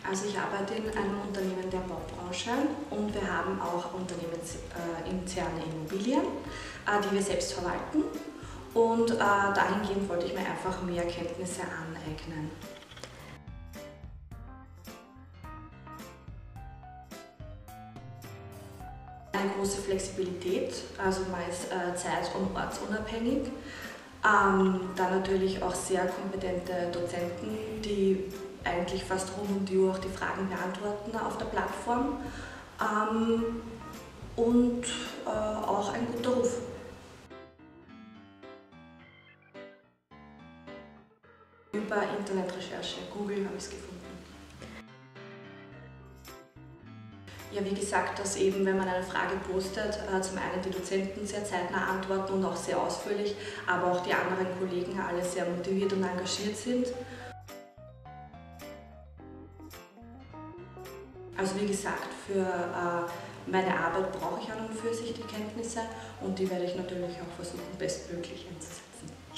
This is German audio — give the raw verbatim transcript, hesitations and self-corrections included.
Also ich arbeite in einem Unternehmen der Baubranche und wir haben auch unternehmensinterne Immobilien, die wir selbst verwalten. Und dahingehend wollte ich mir einfach mehr Kenntnisse aneignen. Eine große Flexibilität, also meist zeit- und ortsunabhängig. Ähm, dann natürlich auch sehr kompetente Dozenten, die eigentlich fast rund um die Uhr auch die Fragen beantworten auf der Plattform. Ähm, und äh, auch ein guter Ruf. Über Internetrecherche, Google habe ich es gefunden. Ja, wie gesagt, dass eben, wenn man eine Frage postet, zum einen die Dozenten sehr zeitnah antworten und auch sehr ausführlich, aber auch die anderen Kollegen alle sehr motiviert und engagiert sind. Also wie gesagt, für meine Arbeit brauche ich an und für sich die Kenntnisse und die werde ich natürlich auch versuchen, bestmöglich einzusetzen.